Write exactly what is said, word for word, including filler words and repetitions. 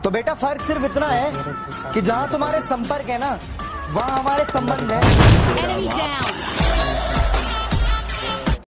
तो बेटा फर्क सिर्फ इतना है कि जहाँ तुम्हारे संपर्क है ना, वहाँ हमारे संबंध है।